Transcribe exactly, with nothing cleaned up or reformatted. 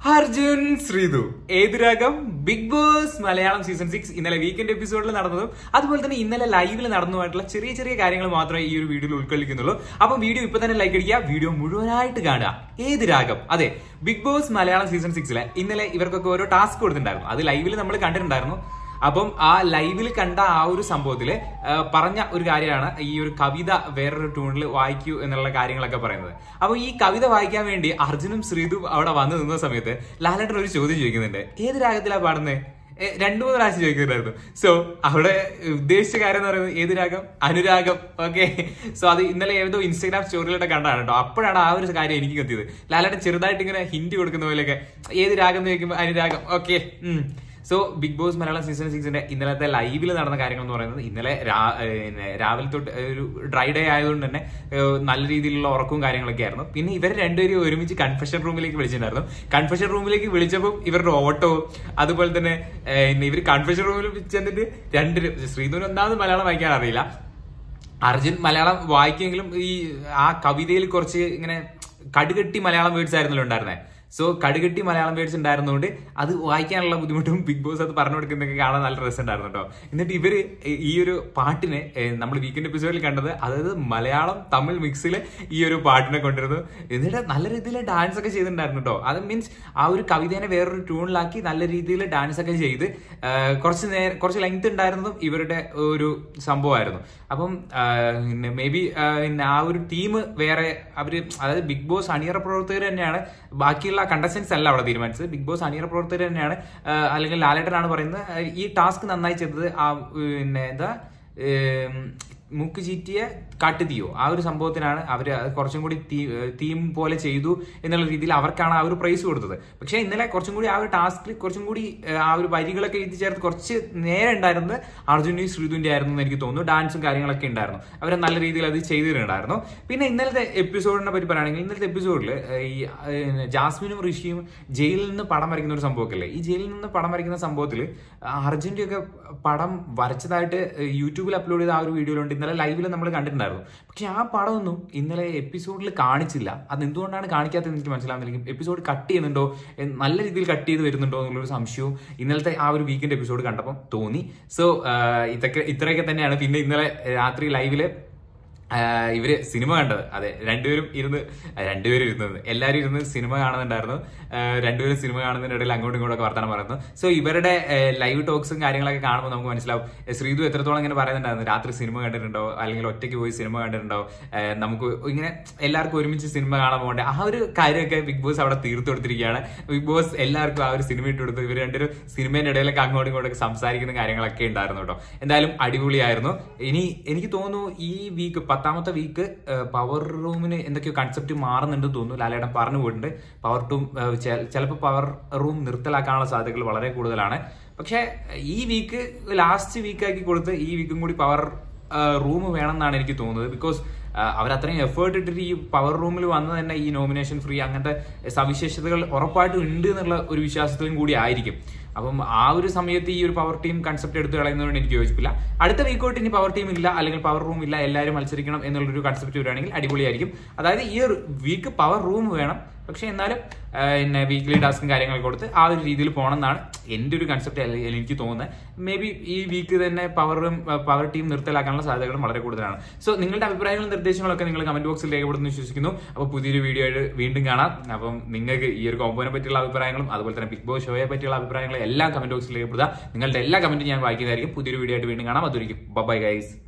അർജുൻ ശ്രീതു ഏതുരാഗം Bigg Boss Malayalam season six ഇന്നലെ weekend എപ്പിസോഡിൽ നടന്നതും അതുപോലെ തന്നെ ഇന്നലെ ലൈവിൽ നടന്നതുമായിട്ടുള്ള ചെറിയ ചെറിയ കാര്യങ്ങൾ മാത്രമേ ഈ ഒരു വീഡിയോയിൽ ഉൾക്കൊള്ളിക്കുന്നുള്ളൂ. അപ്പം വീഡിയോ ഇപ്പൊ തന്നെ ലൈക്ക് അടിക്കുക, വീഡിയോ മുഴുവനായിട്ട് കാണുക. ഏതുരാഗം അതെ ബിഗ് ബോസ് മലയാളം സീസൺ സിക്സിലെ ഇന്നലെ ഇവർക്കൊക്കെ ഓരോ ടാസ്ക് കൊടുത്തിട്ടുണ്ടായിരുന്നു. അത് ലൈവിൽ നമ്മൾ കണ്ടിട്ടുണ്ടായിരുന്നു. അപ്പം ആ ലൈവിൽ കണ്ട ആ ഒരു സംഭവത്തില് പറഞ്ഞ ഒരു കാര്യമാണ് ഈ ഒരു കവിത വേറൊരു ട്യൂണിൽ വായിക്കൂ എന്നുള്ള കാര്യങ്ങളൊക്കെ പറയുന്നത്. അപ്പൊ ഈ കവിത വായിക്കാൻ വേണ്ടി അർജുനും ശ്രീതും അവിടെ വന്നു നിന്ന സമയത്ത് ലാലേട്ടൻ ഒരു ചോദ്യം ചോദിക്കുന്നുണ്ട്, ഏത് രാഗത്തിലാ പാടുന്നത്? രണ്ടു മൂന്ന് പ്രാവശ്യം ചോദിക്കുന്നുണ്ടായിരുന്നു. സോ അവിടെ ഉദ്ദേശിച്ച കാര്യം എന്ന് പറയുന്നത് ഏത് രാഗം? അനുരാഗം. ഓക്കെ, സോ അത് ഇന്നലെ ഏതോ ഇൻസ്റ്റാഗ്രാം സ്റ്റോറിയിലൂടെ കണ്ടാണ് കേട്ടോ. അപ്പോഴാണ് ആ ഒരു കാര്യം എനിക്ക് കത്തിയത്. ലാലേട്ടൻ ചെറുതായിട്ട് ഇങ്ങനെ ഹിന്റ് കൊടുക്കുന്ന പോലെയൊക്കെ ഏത് രാഗം എന്ന് ചോദിക്കുമ്പോൾ അനുരാഗം. Okay, so Bigg Boss Malayalam season സിക്സിന്റെ ഇന്നലത്തെ ലൈവിൽ നടന്ന കാര്യങ്ങൾ എന്ന് പറയുന്നത് ഇന്നലെ രാവിലെ തൊട്ട് ഒരു ഡ്രൈ ഡേ ആയതുകൊണ്ട് തന്നെ നല്ല രീതിയിലുള്ള ഉറക്കവും കാര്യങ്ങളൊക്കെ ആയിരുന്നു. പിന്നെ ഇവർ രണ്ടുപേരും ഒരുമിച്ച് കൺഫെഷൻ റൂമിലേക്ക് വിളിച്ചിട്ടുണ്ടായിരുന്നു. കൺഫെഷൻ റൂമിലേക്ക് വിളിച്ചപ്പോൾ ഇവരുടെ ഓട്ടവും അതുപോലെ തന്നെ ഇവർ കൺഫെഷൻ റൂമിൽ ചെന്നിട്ട് രണ്ടു ശ്രീധുവിന് ഒന്നാമത് മലയാളം വായിക്കാൻ അറിയില്ല. അർജുൻ മലയാളം വായിക്കെങ്കിലും ഈ ആ കവിതയിൽ കുറച്ച് ഇങ്ങനെ കടുകെട്ടി മലയാളം വേർഡ്സ് ആയിരുന്നല്ലോ ഉണ്ടായിരുന്നത്. സോ കടുകെട്ടി മലയാളം വേർഡ്സ് ഉണ്ടായിരുന്നതുകൊണ്ട് അത് വായിക്കാനുള്ള ബുദ്ധിമുട്ടും ബിഗ് ബോസ് അത് പറഞ്ഞു കൊടുക്കുന്നതൊക്കെ കാണാൻ നല്ല രസം ഉണ്ടായിരുന്നു കേട്ടോ. എന്നിട്ട് ഇവര് ഈ ഒരു പാട്ടിനെ നമ്മൾ വീക്കെൻഡ് എപ്പിസോഡിൽ കണ്ടത്, അതായത് മലയാളം തമിഴ് മിക്സിൽ ഈ ഒരു പാട്ടിനെ കൊണ്ടിരുന്നു. എന്നിട്ട് നല്ല രീതിയിൽ ഡാൻസ് ഒക്കെ ചെയ്തിട്ടുണ്ടായിരുന്നു കേട്ടോ. അത് മീൻസ് ആ ഒരു കവിതേനെ വേറൊരു ട്യൂണിലാക്കി നല്ല രീതിയിൽ ഡാൻസ് ഒക്കെ ചെയ്ത് കുറച്ച് നേരം കുറച്ച് ലെങ്ത് ഉണ്ടായിരുന്നതും ഇവരുടെ ഒരു സംഭവമായിരുന്നു. അപ്പം മേ ബി ആ ഒരു ടീം വേറെ അവര്, അതായത് ബിഗ് ബോസ് അണിയറ പ്രവർത്തകർ തന്നെയാണ്, ബാക്കിയുള്ള കണ്ടസ്റ്റൻസ് അല്ല അവിടെ തീരുമാനിച്ചത്. ബിഗ് ബോസ് അണിയറ പ്രവർത്തകർ തന്നെയാണ്, അല്ലെങ്കിൽ ലാലേട്ടനാണ് പറയുന്നത് ഈ ടാസ്ക് നന്നായി ചെയ്തത്. ആ പിന്നെ എന്താ മൂക്ക് ചീറ്റിയ കാട്ടുതീയോ ആ ഒരു സംഭവത്തിനാണ് അവർ കുറച്ചും കൂടി തീം പോലെ ചെയ്തു എന്നുള്ള രീതിയിൽ അവർക്കാണ് ആ ഒരു പ്രൈസ് കൊടുത്തത്. പക്ഷെ ഇന്നലെ കുറച്ചും കൂടി ആ ഒരു ടാസ്കിൽ കുറച്ചും കൂടി ആ ഒരു വരികളൊക്കെ എഴുതി ചേർത്ത് കുറച്ച് നേരം ഉണ്ടായിരുന്നത് അർജുനും ശ്രീധുവിന്റെ ആയിരുന്നു എന്ന് എനിക്ക് തോന്നുന്നു. ഡാൻസും കാര്യങ്ങളൊക്കെ ഉണ്ടായിരുന്നു, അവർ നല്ല രീതിയിൽ അത് ചെയ്തിട്ടുണ്ടായിരുന്നു. പിന്നെ ഇന്നലത്തെ എപ്പിസോഡിനെ പറ്റി പറയുകയാണെങ്കിൽ ഇന്നലത്തെ എപ്പിസോഡിൽ ഈ ജാസ്മിനും ഋഷിയും ജയിലിൽ നിന്ന് പടം വരയ്ക്കുന്ന ഒരു സംഭവമൊക്കെ അല്ലേ. ഈ ജയിലിൽ നിന്ന് പടം വരയ്ക്കുന്ന സംഭവത്തിൽ അർജുന്റെ ഒക്കെ പടം വരച്ചതായിട്ട് യൂട്യൂബിൽ അപ്ലോഡ് ചെയ്ത ആ ഒരു വീഡിയോയിലുണ്ട്. ഇന്നലെ ലൈവിൽ നമ്മൾ കണ്ടിട്ടുണ്ടായിരുന്നു. പക്ഷെ ആ പടമൊന്നും ഇന്നലെ എപ്പിസോഡിൽ കാണിച്ചില്ല. അത് എന്തുകൊണ്ടാണ് കാണിക്കാത്തതെന്ന് എനിക്ക് മനസ്സിലാവുന്നില്ല. എപ്പിസോഡ് കട്ട് ചെയ്യുന്നുണ്ടോ, നല്ല രീതിയിൽ കട്ട് ചെയ്ത് വരുന്നുണ്ടോ എന്നുള്ളൊരു സംശയവും ഇന്നലത്തെ ആ ഒരു വീക്കെൻഡ് എപ്പിസോഡ് കണ്ടപ്പോൾ തോന്നി. സോ ഇതൊക്കെ ഇത്രയൊക്കെ തന്നെയാണ്. പിന്നെ ഇന്നലെ രാത്രി ലൈവില് ഇവര് സിനിമ കണ്ടത്, അതെ രണ്ടുപേരും ഇരുന്ന് രണ്ടുപേരും ഇരുന്നത് എല്ലാവരും ഇരുന്ന് സിനിമ കാണുന്നുണ്ടായിരുന്നു. രണ്ടുപേരും സിനിമ കാണുന്നതിനിടയിൽ അങ്ങോട്ടും ഇങ്ങോട്ടൊക്കെ വർത്തമാനം പറയുന്നു. സോ ഇവരുടെ ലൈവ് ടോക്സും കാര്യങ്ങളൊക്കെ കാണുമ്പോൾ നമുക്ക് മനസ്സിലാവും ശ്രീധു എത്രത്തോളം ഇങ്ങനെ പറയുന്നുണ്ടായിരുന്നു, രാത്രി സിനിമ കണ്ടിട്ടുണ്ടോ അല്ലെങ്കിൽ ഒറ്റയ്ക്ക് പോയി സിനിമ കണ്ടിട്ടുണ്ടോ, നമുക്ക് ഇങ്ങനെ എല്ലാവർക്കും ഒരുമിച്ച് സിനിമ കാണാൻ പോകണ്ടേ, ആ ഒരു കാര്യമൊക്കെ ബിഗ് ബോസ് അവിടെ തീർത്തു കൊടുത്തിരിക്കുകയാണ്. ബിഗ് ബോസ് എല്ലാവർക്കും ആ ഒരു സിനിമ ഇട്ട് കൊടുത്തു. ഇവർ രണ്ടൊരു സിനിമേന്റെ ഇടയിലൊക്കെ അങ്ങോട്ടും ഇങ്ങോട്ടൊക്കെ സംസാരിക്കുന്ന കാര്യങ്ങളൊക്കെ ഉണ്ടായിരുന്നു കേട്ടോ. എന്തായാലും അടിപൊളിയായിരുന്നു. ഇനി എനിക്ക് തോന്നുന്നു ഈ വീക്ക് പത്താമത്തെ വീക്ക് പവർ റൂമിന് എന്തൊക്കെയോ കൺസെപ്റ്റ് മാറുന്നുണ്ടെന്ന് തോന്നുന്നു. ലാലേട്ടൻ പറഞ്ഞു പോയിട്ടുണ്ട് പവർ ടൂം ചിലപ്പോൾ പവർ റൂം നിർത്തലാക്കാനുള്ള സാധ്യതകൾ വളരെ കൂടുതലാണ്. പക്ഷെ ഈ വീക്ക് ലാസ്റ്റ് വീക്കാക്കി കൊടുത്ത് ഈ വീക്കും കൂടി പവർ റൂം വേണമെന്നാണ് എനിക്ക് തോന്നുന്നത്. ബിക്കോസ് അവരത്രയും എഫേർട്ട് ഇട്ടിട്ട് ഈ പവർ റൂമിൽ വന്ന് തന്നെ ഈ നോമിനേഷൻ ഫ്രീ അങ്ങനത്തെ സവിശേഷതകൾ ഉറപ്പായിട്ടും ഉണ്ട് എന്നുള്ള ഒരു വിശ്വാസത്തിലും കൂടി ആയിരിക്കും. അപ്പം ആ ഒരു സമയത്ത് ഈ ഒരു പവർ ടീം കൺസെപ്റ്റ് എടുത്ത് കളയുന്നതുകൊണ്ട് എനിക്ക് യോജിപ്പില്ല. അടുത്ത വീക്കോട്ട് ഇനി പവർ ടീം ഇല്ല അല്ലെങ്കിൽ പവർ റൂം ഇല്ല, എല്ലാവരും മത്സരിക്കണം എന്നുള്ളൊരു കൺസെപ്റ്റ് വരികയാണെങ്കിൽ അടിപൊളിയായിരിക്കും. അതായത് ഈ ഒരു വീക്ക് പവർ റൂം വേണം, പക്ഷെ എന്നാലും പിന്നെ വീക്ക്ലി ടാസ്കും കാര്യങ്ങളൊക്കെ കൊടുത്ത് ആ ഒരു രീതിയിൽ പോകണം എന്നാണ് എൻ്റെ ഒരു കൺസെപ്റ്റ് എനിക്ക് തോന്നുന്നത്. മേ ബി ഈ വീക്ക് തന്നെ പവർ റൂം പവർ ടീം നിർത്തലാക്കാനുള്ള സാധ്യതകളും വളരെ കൂടുതലാണ്. സോ നിങ്ങളുടെ അഭിപ്രായങ്ങളും നിർദ്ദേശങ്ങളൊക്കെ നിങ്ങൾ കമന്റ് ബോക്സിൽ രേഖപ്പെടുത്തുന്നു വിശ്വസിക്കുന്നു. അപ്പോൾ പുതിയൊരു വീഡിയോ ആയിട്ട് വീണ്ടും കാണാം. അപ്പം നിങ്ങൾക്ക് ഈ ഒരു കോമ്പോനെ പറ്റിയുള്ള അഭിപ്രായങ്ങളും അതുപോലെ തന്നെ ബിഗ് ബോസ് ഷോയെ പറ്റിയുള്ള അഭിപ്രായങ്ങളും എല്ലാം കമന്റ് ബോക്സിൽ രേഖപ്പെടുത്തുക. നിങ്ങളുടെ എല്ലാ കമന്റും ഞാൻ വായിക്കുന്നതായിരിക്കും. പുതിയൊരു വീഡിയോ ആയിട്ട് വീണ്ടും കാണാം. അതൊരിക്കും ബൈ ഗൈസ്.